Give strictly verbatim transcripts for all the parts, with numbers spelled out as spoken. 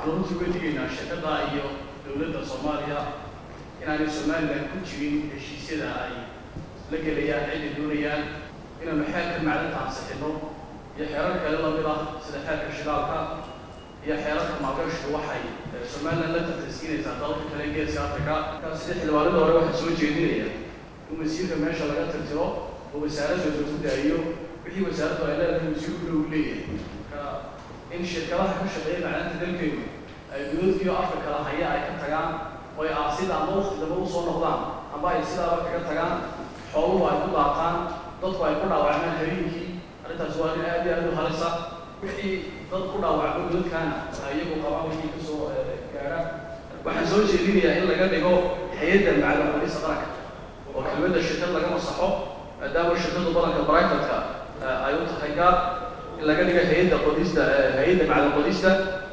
waxaan ugu sugantigaynaa shaqada iyo dowladda Soomaaliya inaanay Soomaaliland ku jirin heshiisyada ay la gelayaan ay doonayaan inaan xeerka macdanta ansixino iyo xeerar kale la mid ah sida xeerka shidaalka iyo xeerarka maalgashiga waxay Soomaaliland la tartiibinaysaa dalka kale ee Geeska Afrika kaas sida xilwaanada hore waxa soo jeedinaya in wasiirka meesha laga tirtiro oo wasaaradda soo daayo wixii wasaaraddu ay leedahay wasiirku uu leeyahay ka in shirkadaha ka shaqeeya macdanta dalkeedu ay dowladda Afrika la haya ay ka tagaan oo ay aasida ama waqtiga u soo noqdaan ama ay sidaaba kaga tagaan xooluhu ay ku daaqaan dadku ay ku dhaawacmaan habeenkii arrintaas waa in aad iyo aad u halisa wixii dad ku dhaawacmo dadkana ayagu qabaan wixii ka soo gaara waxaan soo jeedinayaa in laga dhigo hay'adda macdanta qoyska qaranka oo kelmadda shirkad laga masaxo maadaama shirkadu badanka private-ka ay u tahay gaar in laga dhigo hay'adda qodista hay'adda macdanta qodista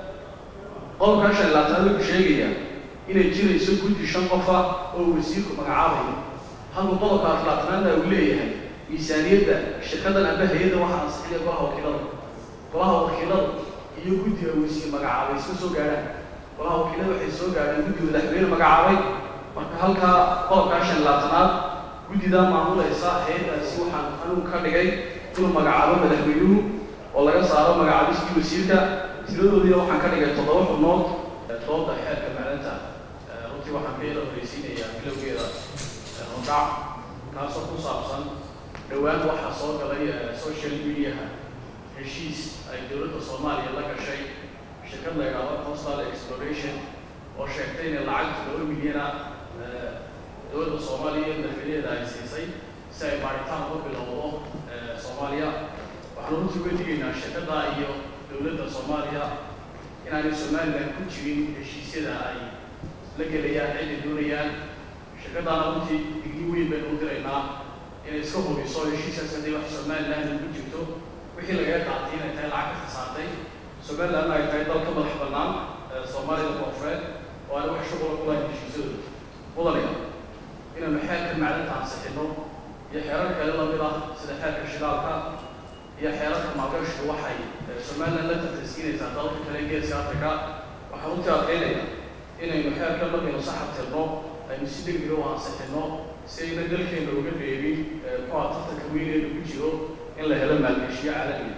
qolka shan laatan lagu sheegaya inay jirayso guddi shan qof ah oo wasiirku magacaabayo halka qolka aflaatanaad uu leeyahay miisaaniyadda shirkadan aba hay'adda waxa ansixiyo golaha wakiilada golaha wakiilada iyo guddiga wasiir magacaabay isku soo gaaraan golaha wakiilada waxay soo gaareen guddiga madaxweyne magacaabay marka halka qolka shan laatanaad guddida maamulaysa hay'addaasi waxaan anigu ka dhigay inuu magacaabo madaxweynuhu oo laga saaro magacaabistii wasiirka tiradoodii waxaan ka dhigay toddoba xubnood doodda xeerka macdanta runtii waxaan ka yara horeysiinayaa bilowgeeda hordhac kaasoo ku saabsan dhowaan waxaa soo galay social media-ha heshiis ay dowladda Soomaaliya la gashay shirkad la yidhaahdo Coastal Exploration oo sheegtay in lacag laba milyan ah dowladda Soomaaliya madaxweynaheeda ay siisay si ay baaritaan uga bilowdo Soomaaliya waxaan ugu sugantigaynaa shirkada iyo dowladda Soomaaliya inaanay Soomaaliland ku jirin heshiisyada ay la gelayaan ay doonayaan shirkadana runtii digni weyn bay u diraynaa inay iska hubiso heshiiskaas haddii wax Soomaaliland ku jirto wixii laga qaatay inay tahay lacag ka saartay Soomaaliland ay tahay dalka madax bannaan Soomaalida koonfureed oo aan wax shughul ku lahayn heshiisyada wadaniga inaan xeerka macdanta ansixino iyo xeerar kale la mid ah sida xeerka shidaalka iyo xeerarka maalgashiga waxay Soomaaliland la tartiibinaysaa dalka kale ee Geeska Afrika waxaan u taaqeynaya inaynu xeerka markaynu sax tirno aynu si degdeg ah u ansixino si ayna dalkeena uga reebin kuwa tartanka weyn ee ku jiro in la helo maalgashiyo caalami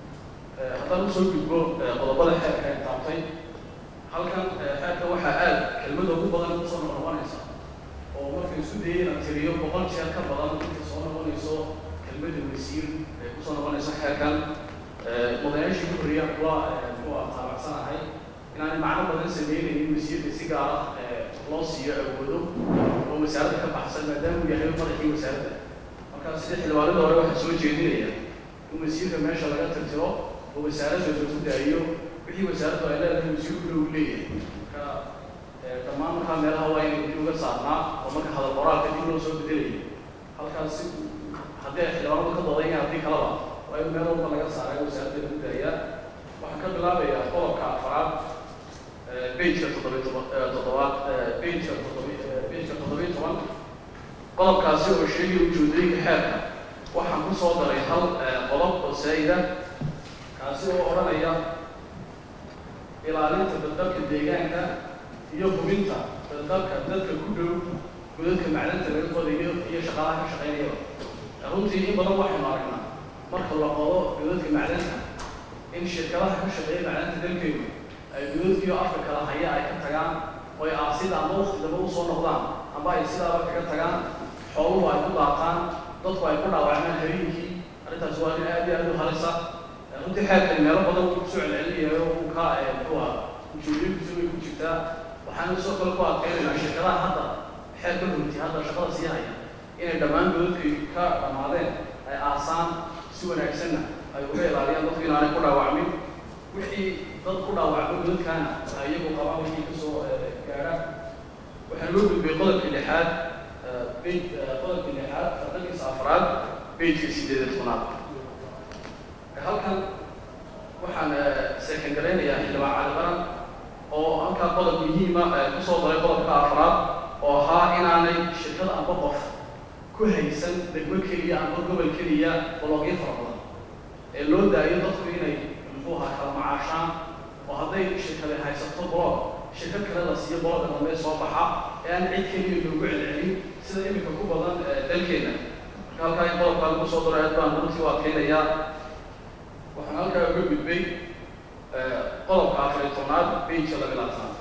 ah haddaan usoo gudbo qodobada xeerka ay taabtay halkan xeerka waxaa aad kelmada ugu badan ku soo noqonaysa oo markay isku dayeen inaan tiriyo boqol jeer ka badan inta soo noqonayso kelmada wasiir ee ku soo noqonaysa xeerkan mudanayaashii ku horreeya kuwa kuwa taabacsanahay inaanay macno badan sameynaynin wasiirka si gaar ah loo siiyo awoodo oo wasaaradda ka baxsan maadaama uu yahay madaxii wasaaradda markaas sida xilwaanada hore waxaa soo jeedinaya in wasiirka meesha laga tirtiro oo wasaaradda soo daayo wixii wasaaraddu ay leedahay wasiirku uu leeyahay ka dhammaan markaa meelaha waa inay dib uga saarnaa oo marka hadal qoraalka dib loo soo bedelayo halkaas haddii ay xilwaanadu ka doodan yahay haddii kalaba waa in meel walba laga saaray wasaaradda lagu daaya waxaan ka bilaabayaa qodobka afraad page-ka toddobaad page-ka page-ka toddoba iyo toban qodobkaasi oo sheegaya ujeedooyinka xeerka waxaan ku soo daray hal qodob oo saa'ida kaasi oo odhanaya ilaalinta dadka deegaanka iyo hubinta dadka dadka ku dhow godadka macdanta laga qodayo iyo shaqaalaha ka shaqeynaya runtii in badan waxaynu aragnaa marka la qodo godadka macdanta in shirkadaha ka shaqeeya macdanta dalkeedu ay dowladda Afrika la haya ay ka tagaan oo ay aasida ama waqtiga u soo noqdaan ama ay sidaaba kaga tagaan xooluhu ay ku daaqaan dadku ay ku dhaawacmaan habeenkii arrintaas waa in aad iyo aad u halisa runtii xeerkan meelo badan uu soo celcelinayo uu ka kuwa ujeedooyinkiisu way ku jirtaa waxaan soo kale ku adkeynaynaa shirkadaha hadda xeerka runtii hadda shaqada sii haya inay dhammaan dowladkii ka dhamaadeen ay aasaan si wanaagsanna ay uga ilaaliyaan dadku inaanay ku dhaawacmin wixii dad ku dhaawacmo dadkana ayagu qabaan wixii ka soo gaara waxaan loo gudbay qodobkii lixaad qodobkii lixaad fadhigiisa afraad page-ka sideed iyo tobnaad halkan waxaan second gareynayaa xildhibaan cali baran oo halkaa qodob muhiima ku soo daray qodobka afraad oo ahaa inaanay shirkada amba qof ku haysan degmo keliya amba gobol keliya bologyo fara badan ee loo daayo dadku inay muxuu ahaa kala macaashaan وهذا الشركة هاي ستطبق شركة كلا لسيا بلاد لما يصبحها يعني عيد كلمة يوجع العلم سيدا إمي كوكو بلان دلكينا قال كاين بلاد قال مصادر عدبان نمتي واقعين يا وحنا لك أقول بالبي قلب كافريتونات بين شلا بلاتنا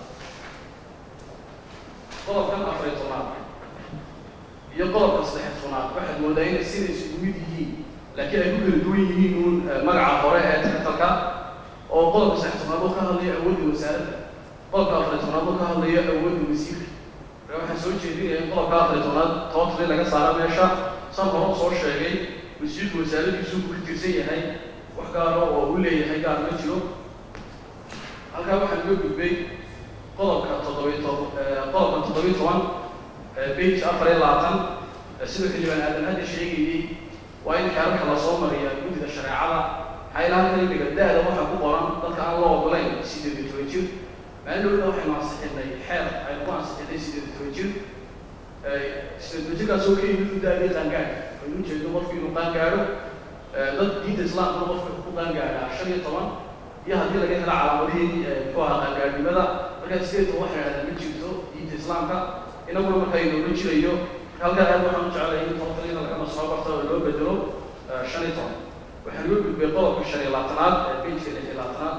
قلب كان كافريتونات يقلب كصلحتونات واحد مودين السيد سيدويدي لكن أقول الدوي ينون مرعى هراء تحتك أو قلب كصلحتونات وكان لي أود وسائل قلب كافريتونات وكان لي أود وسيل waxaan soo jeedinayaa in qodobka afar iyo tobnaad tootri laga saaro meesha san hore soo sheegay wasiirka wasaaraddiisu ku tirsan yahay wax gaar ah oo uu leeyahay gaar ma jiro halkaa waxaan uga gudbay qodobka toddoba iyo toban qodobka toddoba iyo toban page afar iyo labaatan sidoo xildhibaan aadan hadda sheegayay waa in xeerarka lasoo mariya guddida shareecada xaylaha cilmiga da-da waxaa ku qoran dadka aan loo ogolayn sideed iyo toban jir مالو لو حنا صحينا حير أيضا صحينا سيد التوجه سيد التوجه كسو كي يدو داري تانجار فينو جدو مفكي نقان جارو ضد دين الإسلام نو مفكي نقان جار عشان طبعا يا هذي اللي جهلا على مدين فوها تانجار لماذا؟ لأن سيد واحد هذا من جدو دين الإسلام كا إنه مرة مكاين من جريو هل كان هذا محمد على يوم تفضلين لك أنا صعب أختار لو بدرو عشان طبعا وحنقول بقول في الشريعة العطنات بيت في العطنات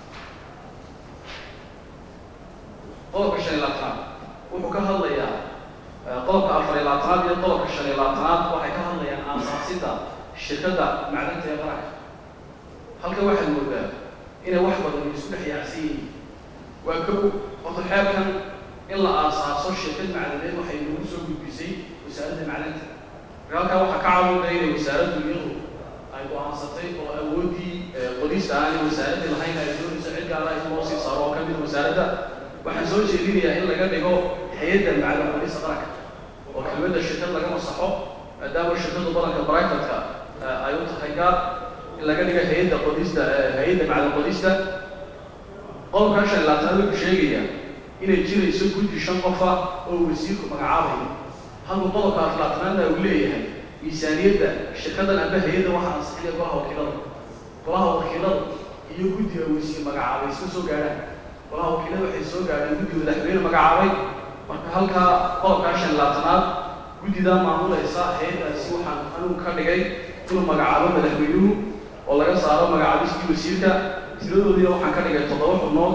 قلب الشريعة وحكى هالليا قلب أفر العطنات يطلب الشريعة العطنات وحكى هالليا عن صحيحة الشركة معدنة يغرق هل كواحد مودع إن واحد من يسمح يعسين وكو وضحاكا إلا أساس الشركة معدنة وحينون سوق بيسي وسألت معدنة قال كواحد كعب بين وسألت اليوم أيضا عن صحيح وأودي قديس ثاني وسألت الحين يدون سعيد على الموصي صاروا كبير وسألته waxaan soo jeedinayaa in laga dhigo hay'adda macallin qodista qaranka oo kelmadda shirkad laga masaxo maadaama shirkadu badanka private-ka ay u tahay gaar in laga dhigo hay'adda qodista hay'adda macallin qodista qodobka shan iyo labaatan wuxuu sheegayaa inay jirayso guddi shan qof ah oo wasiirku magacaabayo halka qodobka afar iyo labaatanaadna uu leeyahay miisaaniyadda shirkaddan amba hay'adda waxaa ansixiya golaha wakiilada golaha wakiilada iyo guddiga wasiir magacaabay isma soo gaadhaan golaha wakiilada waxay soo gaadheen guddiga madaxweyne magacaabay marka halkaa qodobka shan iyo labaatanaad guddidaa maamulaysa hay'addaasi waxaan anugu ka dhigay inuu magacaabo madaxweynuhu oo laga saaro magacaabistii wasiirka tiradoodiina waxaan ka dhigay toddoba xubnood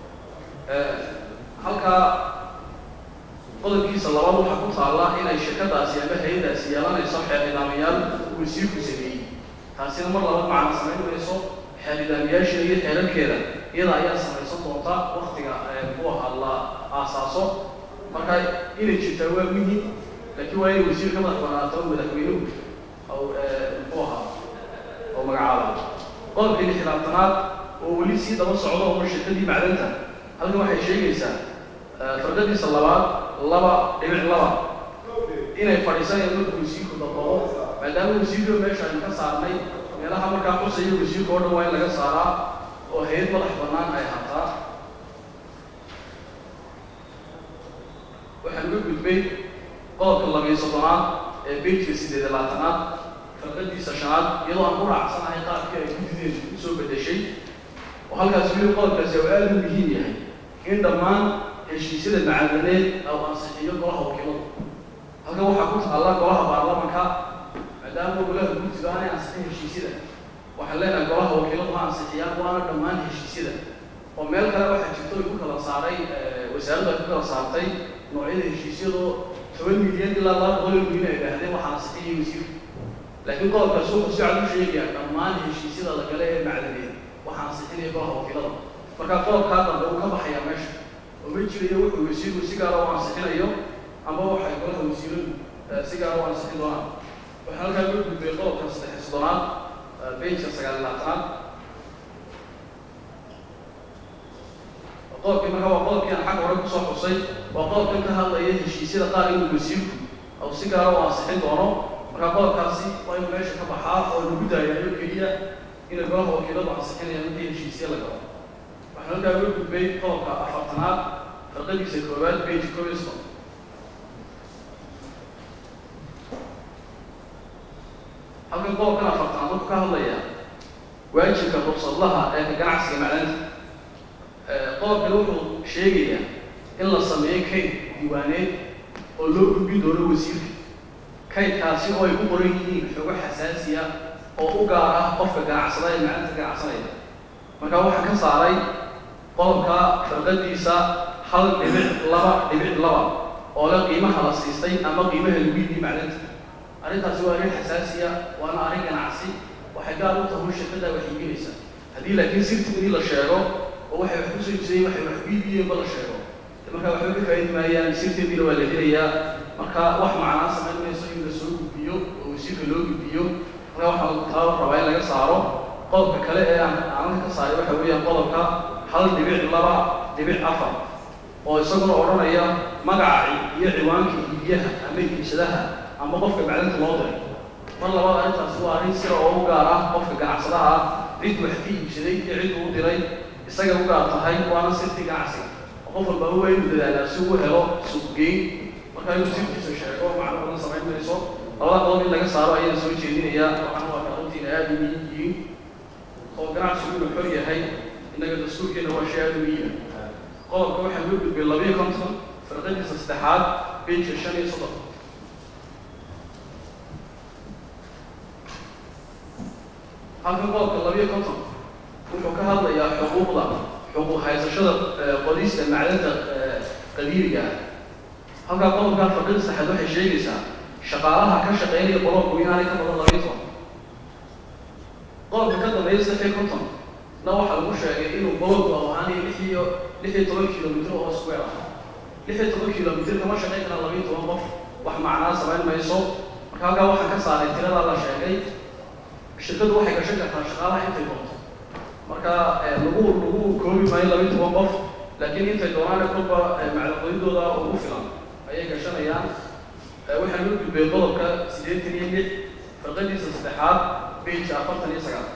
halkaa qodobkiisa labaad waxaa ku taalla inay shirkadaasi ama hay'addaasi yeelanayso xeer nidaamayaal wasiirku sameeyey taasina mar laba macna samayn mayso xeer nidaamayaasha iyo xeerarkeeda iyada ayaa samaysan doonta waqtiga muxuu ahaa la aasaaso marka inay jirtaa waa muhiim laakiin waa inay wasiir ka madax banaato madaxweynuhu aw muxuu ahaa oo magacaaba qodobkii lix iyo labaatanaad oo weli sii daba socdo oo shirkadii macdanta halkan waxay sheegaysaa farqadiisa labaad laba dhibic laba inay fadhiisanayaan marka wasiirku dabaqo maadaama wasiirku meesha aynu ka saarnay meelaha markaa xusaya wasiirka oo dhan waa in laga saaraa oo hay'ad madax bannaan ay hataa waxaan uga gudbay qodobka laba iyo soddonaad ee beejka siddeed iyo labaatanaad farqadiisa shanaad iyadoo aan ku raacsanahay qaabkii ay guddideedu u soo beddeshay oo halkaas weli qodobkaasi oo aada u muhiim yahay in dhammaan heshiisyada macadaneed au ansixiyo golaha wakiilada halkan waxaa ku taalla golaha baarlamanka maadaama golaha guddiga aanay ansixin heshiisyada waxaan leenahay golaha wakiiladu ha ansixiyaan waana dhammaan heshiisyada oo meel kale waxaa jirto ay ku kala saaray wasaaraddu ay ku kala saartay noocyada heshiisyadoo toban milyan ilaa laba boqol oo milyan ay idhaahdeen waxaa ansixiyay wasiirka laakiin qodobkaas wuxuu si cad u sheegayaa dhammaan heshiisyada la gale ee macdaneed waxaa ansixinaya golaha wakiilada marka qodobkaa dambe uu ka baxayaa meesha oo ma jirayo wuxuu wasiirku si gaara u ansixinayo ama waxay golaha wasiiradu si gaara u ansixin doonaan waxaan halkaa uga gudbay qodobka saddex iyo soddonaad بيتش سجل الأطراف وقال كما هو قال كان حق ورق صح وصي وقال كم هذا يهشي سير قارئ المسيب أو سجارة واسحين دونه وقال كاسي وين ماشي كبحار أو البداية يمكن إن الجواب وكيله واسحين يعني يهشي سير لقاه وإحنا نقول بيت قال كأفرطنات فقدي سكوبات بيت كويسون halkan qodobkan afartanaad wuxuu ka hadlayaa waajibka ruqsad laha ee ka ganacsiga macdanta qodobkan wuxuu sheegayaa in la sameeyo kayd diiwaaneed oo loo gudbin doono wasiirka kaydkaasi oo ay ku qoran yihiin xogo xasaasi ah oo u gaar ah qofka ganacsada ee macdanta ganacsanaya marka waxaan ka saaray qodobka farqadiisa hal dhibic laba dhibic laba oo la qiimaha la siistay ama qiimaha lagu iibiyey macdanta arrintaasi waa arrin xasaasi ah waana arrin ganacsi waxay gaar u tahay shirkadda wax iibinaysa haddii laakiin sirtigii la sheego oo waxay wax ku soo iibsadeen waxay wax iibiyeen ba la sheego marka waxay ka faa'iidi maayaan sirteediina waa la helayaa marka wax macnaa samayn mayso in la soo gudbiyo oo wasiirka loo gudbiyo marka waxaa taa rabaa in laga saaro qodobka kale ee aan aanan ka saaray waxa weeyaan qodobka hal dhibic laba dhibic afar oo isaguna odhanaya magaca iyo ciwaanka iibiyaha ama iibsadaha ama qofka macdanta loo diray mar labaad arrintaasi waa arrin sira oo u gaar ah qofka ganacsadaha ah cid wax ka iibsaday iyo cid uu diray isaga u gaar tahay waana sirti ganacsiga qof walba waa inuu dadaalaa si uu helo suuqgeyn marka inuu sirtiisa sheego macno badan samayn mayso labada qodob in laga saaro ayaan soo jeedinayaa waxaan waa runtiina aad u muhiim yihiin oo ganacsigu inuu xor yahay innaga dastuurkeena waa shay aad u muhiim qodobka waxaan loo gudbay labiyo konton farqadiisa saddexaad bejka shan iyo soddon halkan qodobka labiyo konton wuxuu ka hadlayaa xuquuqda xuquuq haysashada qodista macdanta qadiiriga ah halkaa qodobka farqada saddexaad waxay sheegaysaa shaqaalaha ka shaqeynaya qodobku inaanay ka badan labiyo toban qodobka ka dambeeya saddex iyo konton na waxaa lagu sheegay inuu qodobku ahaanaya lix iyo lix iyo toban kilomitir oo square ah lix iyo toban kilomitir kama shaqeyn karaan labiyo toban qof wax macnaa samayn mayso marka halkaa waxaan ka saaray tiradaa la sheegay shirkadu waxay gashan kartaa shaqaalaha intay doonto marka lagu lagu koobi maayo labiyo toban qof laakiin intay doonaan kolba macdaqooyadooda ugu filan ayay gashanayaan waxaan u gudbay qodobka siddeetan iyo lix farqadiisa saddexaad bejka afartan iyo sagaal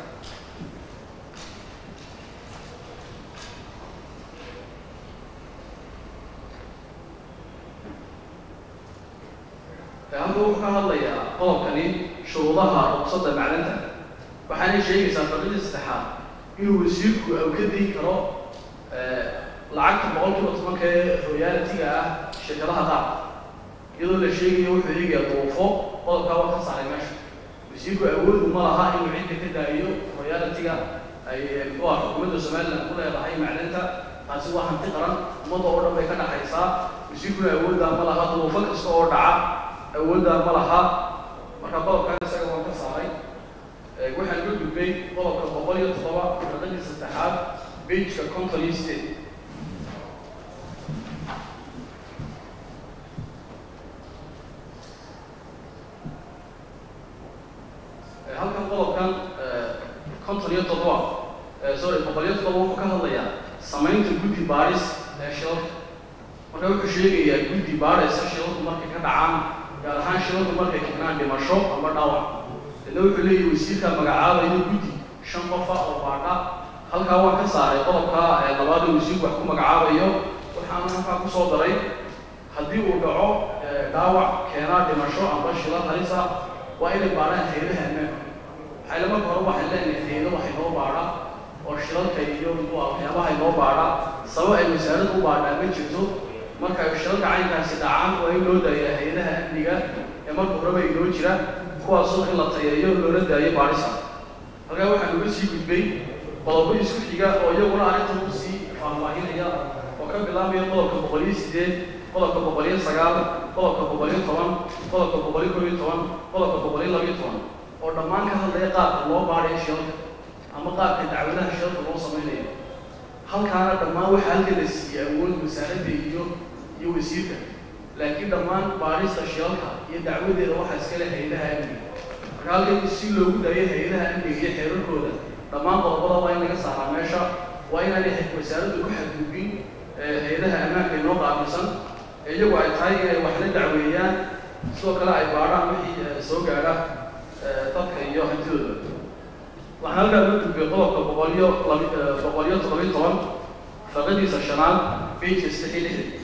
halka wuxuu ka hadlayaa qodobkani shuruudaha ruqsadda macdanta waxaanay sheegaysaa farqadiisa saddexaad inuu wasiirku uu ka dayn karo lacagta boqolkiiba tobanka ee royalitiga ah shirkadaha qaar iyadoo la sheegayo wuxuu eegayaa duufo qodobkaa waa ka saaray meesha wasiirku awoodu ma laha inuu cidda ka daayo royalitiga ay muxuu ah xukuumadda somaliland ku leedahay macdanta taasi waa hanti qaran ummadda oo dhan bay ka dhaxaysaa wasiirkuna awooddaa ma laha duufo kasta oo dhaca awooddaa ma laha marka qodobkan isaga waa ka saaray waxaan uga gudbay qodobka boqol iyo toddoba farqadii saddexaad bejka konton iyo sideed halkan qodobkan konton iyo toddoba sorry boqol iyo toddoba wuxuu ka hadlayaa samaynta guddi baadhis ee shilalka marka wuxuu sheegayaa guddi baadhaysa shilalku markay ka dhacaan gaar ahaan shilalku markay keenaan dhimasho ama dhaawac dadna wuxuu leeyahay wasiirka magacaabayo guddi shan qofa oo baadha halkaa waan ka saaray qodobka labaad wasiirku wax ku magacaabayo waxaan halkaa ku soo daray haddii uu dhaco dhaawac keenaa dhimasho amba shilal halis ah waa inay baadhaan hayadaha ammaanka waxay marka hore waxay leenahay hayado waxay noo baadha oo shilalka iyo waxyaabaha inoo baadha sabab ay wasaaradda u baadhaan ma jirto marka shilalka caynkaasi dhacaan waa in loo daayaa hayadaha amniga ee marka horeba inoo jira kuwaasoo in la tayeeyo loola daayo baadhisa halkaa waxaan uga sii gudbay qodobo isku xiga oo iyaguna arrintan u sii faahfaahinaya oo ka bilaabaya qodobka boqol iyo sideed qodobka boqol iyo sagaal qodobka boqol iyo toban qodobka boqol iyo kow iyo toban qodobka boqol iyo laba iyo toban oo dhammaan ka hadlaya qaabka loo baadhayo shilalka ama qaabka dacwadaha shilalka loo samaynayo halkaana dhammaan waxaa halka la siiyey awood wasaaradda iyo iyo wasiirka laakiin dhammaan baadhista shilalka iyo dacwadeeda waxaa iskale hayadaha amniga marka halkan si loogu daayo hayadaha amniga iyo xeerarkooda dhammaan qodobada waa in laga saaraa meesha waa inaanay wasaaraddu ku xadgudbin hayadaha ammaanka inoo qaabilsan iyagu ay tahay inay wax la dacweeyaan sidoo kale ay baadhaan wixii soo gaadha dadka iyo hantidooda waxaan halkaa loo gudbay qodobka boqol iyo boqol iyo toddoba iyo toban farqadiisa shanaad bejka saddex iyo lixdan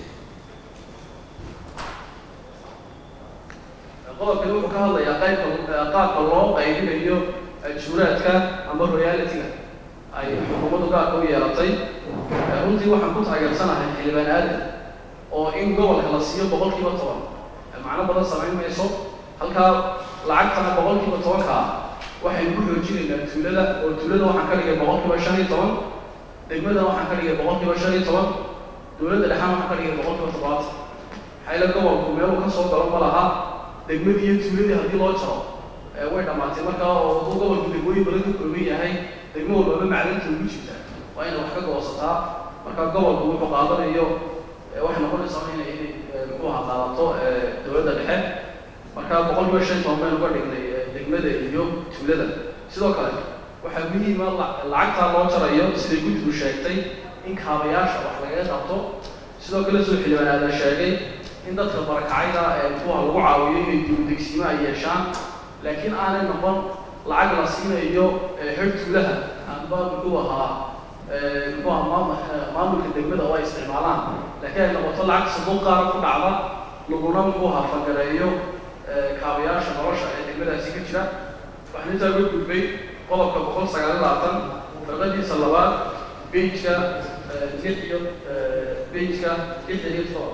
qodobkani wuxuu ka hadlayaa qaybka qaabka loo qaybinayo juuraadka ama royalitiga ay xukuumaddu gaarka u yeelatay runtii waxaan ku taageersanahay xildhibaan aadan oo in gobolka la siiyo boqolkiiba toban macno badan samayn mayso halkaa lacagtana boqolkiiba tobanka waxaynu ku xoojinaynaa tuulada oo tuulada waxaan ka dhigay boqolkiiba shan iyo toban degmada waxaan ka dhigay boqolkiiba shan iyo toban dowladda dhexaan waxaan ka dhigay boqolkiiba toddobaatan xayla gobolku meeluu ka soo galo ma laha degmadii iyo tuuladii haddii loo jaro way dhammaatay markaa oo hadduu gobolku degmooyin badan ka kooban yahay degmo walbaba macdanta ugu jirta waa inay wax ka goosataa markaa gobolku wuxuu qaadanayo waxay noqonaysaa inay inay muxuu ahaa qaadato dowladda dhexe markaa boqolkiiba shan toban baynu ka dhignay degmada iyo tuulada sidoo kale waxaa muhiima lacagtaa loo jarayo siday guddigu sheegtay in kaabayaasha wax lagaga qabto sidoo kale soo xildhibaanaada sheegay in dadka barakacayda ee muxuu lagu caawiyo inay dibudegsiimo ay yeeshaan laakiin aanay noqon lacag la siinayo her tuulaha amba muxuu ahaa muxuu ahaa maamulka degmada oo ay isticmaalaan laakiin ay noqoto lacag sanduuq qaara ku dhacda laguna muxuu ahaa fangareeyo kaabayaasha nolosha ee degmadaasi ka jira waxaan intaa uga gudbay qodobka boqol sagaal iyo labaatan farqadiisa labaad bejka lix iyo bejka lix iyo toban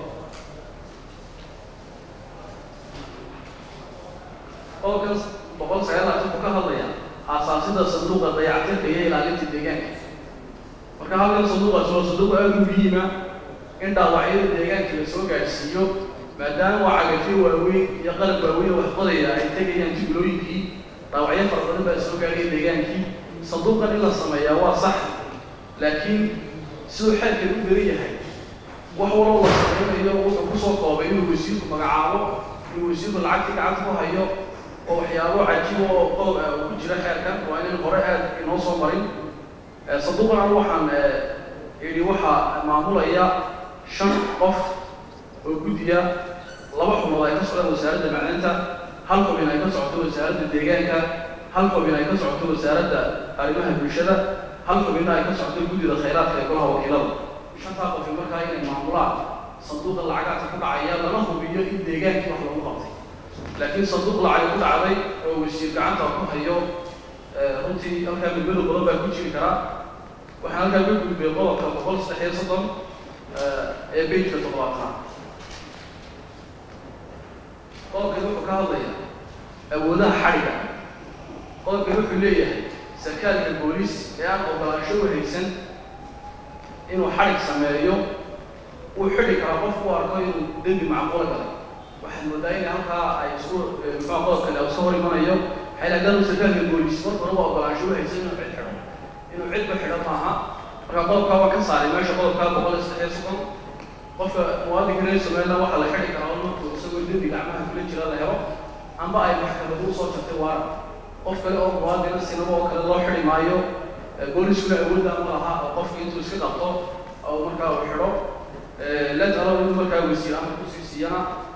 qodobkan boqol sagaal iyo labaatan wuxuu ka hadlayaa aasaasida sanduuqa dayactirka iyo ilaalinta deegaanka marka halkan sanduuqaas waa sanduuq aad u muhiima in dhaawacyada deegaanka la soo gaadhsiiyo maadaama waa cagafyo waaweyn iyo qalab waaweyn oo wax qodaya ay tegayaan tuulooyinkii dhaawacyo fara badan baa soo gaadhaya deegaankii sanduuqan in la sameeyaa waa sax laakiin siduu xeelkan u daran yahay wax waloo la sameynayo wuxuu kusoo koobay inuu wasiirku magacaabo inuu wasiirku lacagtii gacanta ku hayo oo waxyaabo cajiib oo qodob ku jira xeelkan waa inaan hore aad inoo soo marin sanduuqan anu waxaan idhi waxaa maamulaya shan qof oo guddiya laba xubnood ay ka socdaan wasaaradda macdanta hal xubin ay ka socoto wasaaradda deegaanka hal xubin ay ka socoto wasaaradda arrimaha bulshada hal xubinna ay ka socoto guddida khayraadka ee golaha wakiilada shantaa qofi markaa inay maamulaan sanduuqa lacagaadka ku dhacaya lama hubiyo in deegaankii wax lagu qabtay laakiin sanduuq lacag ku dhacday oo wasiir gacanta ku hayo runtii halkaa midmado badan baa ku jiri karaa waxaan halkaa ka gudbay qodobka boqol saddex iyo soddon ee bejka toddobaatanaad qodobkan wuxuu ka hadlayaa awoodaha xadhiga qodobkan wuxuu leeyahay sarkaalka booliis ee aan ogolaansho u haysan inuu xadhig sameeyo uu xidhi karaa qof u arko inuu dembi macquula galay waxaad moodaa in halkaa ay isku muxuu qodobkale iska hor imanayo waxay lahaadaan sarkaalka booliis marka hore waa ogolaansho u haysan inuu cid xidho inuu cid ku xidho maaha marka qodobkaa waa ka saaray meesha qodobkaa boqol iyo saddex iyo soddon qofka muwaadinka reer somaliland waxaa la xidhi karaa markuu isagoo dembi gacmaha kula jira la helo amba ay maxkamadu usoo jartay waara qof kale oo muwaadina sinaba oo kale loo xidhi maayo booliskuna awoodda ma laha oo qofka intuu iska qabto oo markaa uu xidho la talo inuu markaa wasiir ama kusii siiyana